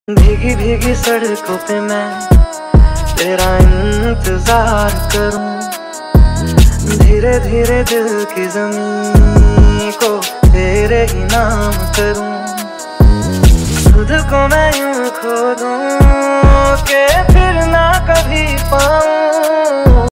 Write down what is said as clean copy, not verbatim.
भीगी भीगी सड़कों पे मैं तेरा इंतजार करूं, धीरे धीरे दिल की ज़मीं को तेरे ही नाम करूं। खुद को मैं यूं खो दूं कि फिर ना कभी पाऊं,